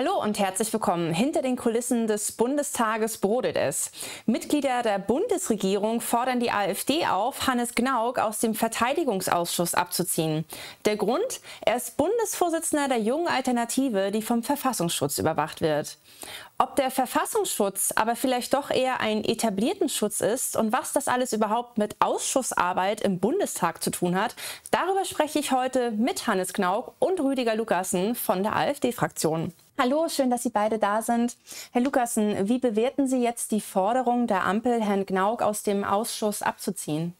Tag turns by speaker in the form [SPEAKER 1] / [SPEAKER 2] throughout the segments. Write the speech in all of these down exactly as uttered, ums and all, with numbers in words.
[SPEAKER 1] Hallo und herzlich willkommen. Hinter den Kulissen des Bundestages brodelt es. Mitglieder der Bundesregierung fordern die AfD auf, Hannes Gnauk aus dem Verteidigungsausschuss abzuziehen. Der Grund? Er ist Bundesvorsitzender der Jungen Alternative, die vom Verfassungsschutz überwacht wird. Ob der Verfassungsschutz aber vielleicht doch eher ein etablierten Schutz ist und was das alles überhaupt mit Ausschussarbeit im Bundestag zu tun hat, darüber spreche ich heute mit Hannes Gnauk und Rüdiger Lucassen von der AfD-Fraktion. Hallo, schön, dass Sie beide da sind. Herr Lucassen, wie bewerten Sie jetzt die Forderung der Ampel, Herrn Gnauk aus dem Ausschuss abzuziehen?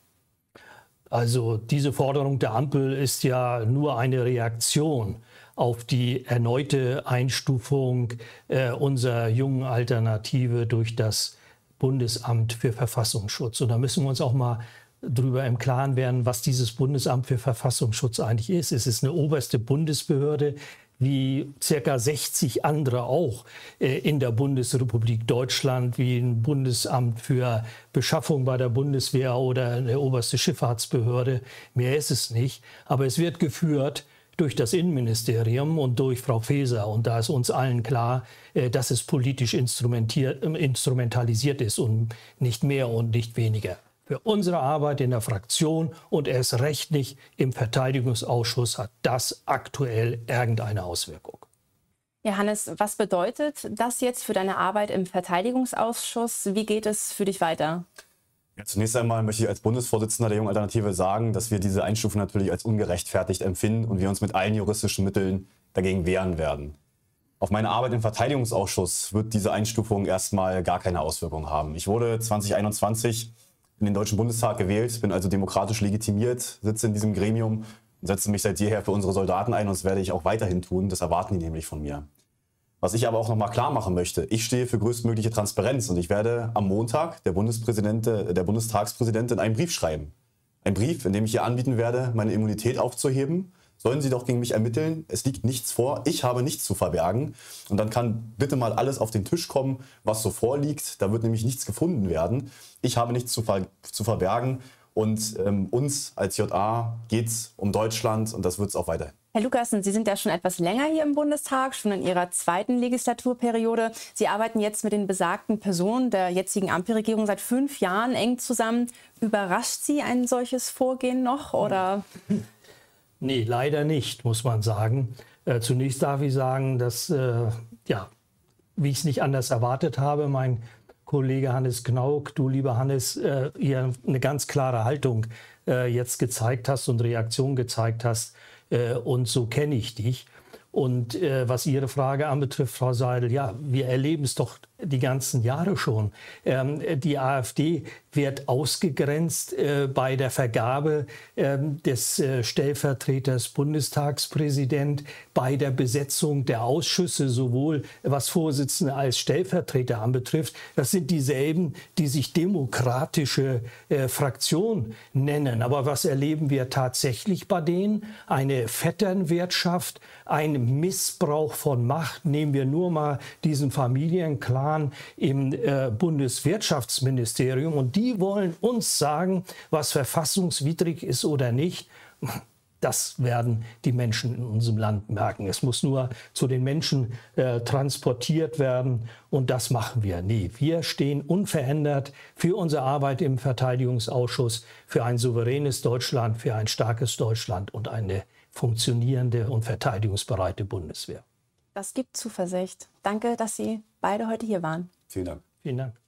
[SPEAKER 2] Also diese Forderung der Ampel ist ja nur eine Reaktion auf die erneute Einstufung äh, unserer Jungen Alternative durch das Bundesamt für Verfassungsschutz. Und da müssen wir uns auch mal darüber im Klaren werden, was dieses Bundesamt für Verfassungsschutz eigentlich ist. Es ist eine oberste Bundesbehörde, wie circa sechzig andere auch äh, in der Bundesrepublik Deutschland, wie ein Bundesamt für Beschaffung bei der Bundeswehr oder eine oberste Schifffahrtsbehörde. Mehr ist es nicht. Aber es wird geführt durch das Innenministerium und durch Frau Faeser. Und da ist uns allen klar, äh, dass es politisch instrumentiert, äh, instrumentalisiert ist und nicht mehr und nicht weniger. Für unsere Arbeit in der Fraktion und erst recht nicht im Verteidigungsausschuss hat das aktuell irgendeine Auswirkung.
[SPEAKER 1] Ja, Hannes, was bedeutet das jetzt für deine Arbeit im Verteidigungsausschuss? Wie geht es für dich weiter?
[SPEAKER 3] Ja, zunächst einmal möchte ich als Bundesvorsitzender der Jungen Alternative sagen, dass wir diese Einstufung natürlich als ungerechtfertigt empfinden und wir uns mit allen juristischen Mitteln dagegen wehren werden. Auf meine Arbeit im Verteidigungsausschuss wird diese Einstufung erstmal gar keine Auswirkung haben. Ich wurde zwanzig einundzwanzig in den Deutschen Bundestag gewählt, bin also demokratisch legitimiert, sitze in diesem Gremium und setze mich seit jeher für unsere Soldaten ein und das werde ich auch weiterhin tun. Das erwarten die nämlich von mir. Was ich aber auch noch mal klar machen möchte, ich stehe für größtmögliche Transparenz und ich werde am Montag der Bundespräsident, der Bundestagspräsidentin einen Brief schreiben. Ein Brief, in dem ich ihr anbieten werde, meine Immunität aufzuheben. Sollen Sie doch gegen mich ermitteln? Es liegt nichts vor, ich habe nichts zu verbergen. Und dann kann bitte mal alles auf den Tisch kommen, was so vorliegt. Da wird nämlich nichts gefunden werden. Ich habe nichts zu, ver zu verbergen und ähm, uns als J A geht es um Deutschland und das wird es auch weiterhin.
[SPEAKER 1] Herr Lucassen, Sie sind ja schon etwas länger hier im Bundestag, schon in Ihrer zweiten Legislaturperiode. Sie arbeiten jetzt mit den besagten Personen der jetzigen Ampelregierung seit fünf Jahren eng zusammen. Überrascht Sie ein solches Vorgehen noch, oder?
[SPEAKER 2] Nee, leider nicht, muss man sagen. Äh, zunächst darf ich sagen, dass, äh, ja, wie ich es nicht anders erwartet habe, mein Kollege Hannes Gnauk, du lieber Hannes, äh, hier eine ganz klare Haltung äh, jetzt gezeigt hast und Reaktion gezeigt hast. Äh, und so kenne ich dich. Und äh, was Ihre Frage anbetrifft, Frau Seidel, ja, wir erleben es doch die ganzen Jahre schon. Ähm, die AfD wird ausgegrenzt äh, bei der Vergabe äh, des äh, Stellvertreters Bundestagspräsident, bei der Besetzung der Ausschüsse, sowohl was Vorsitzende als Stellvertreter anbetrifft. Das sind dieselben, die sich demokratische äh, Fraktion nennen. Aber was erleben wir tatsächlich bei denen? Eine Vetternwirtschaft, ein Missbrauch von Macht. Nehmen wir nur mal diesen Familienclan im äh, Bundeswirtschaftsministerium und die wollen uns sagen, was verfassungswidrig ist oder nicht. Das werden die Menschen in unserem Land merken. Es muss nur zu den Menschen äh, transportiert werden und das machen wir. Nee, wir stehen unverändert für unsere Arbeit im Verteidigungsausschuss, für ein souveränes Deutschland, für ein starkes Deutschland und eine funktionierende und verteidigungsbereite Bundeswehr.
[SPEAKER 1] Das gibt Zuversicht. Danke, dass Sie beide heute hier waren.
[SPEAKER 3] Vielen Dank.
[SPEAKER 2] Vielen Dank.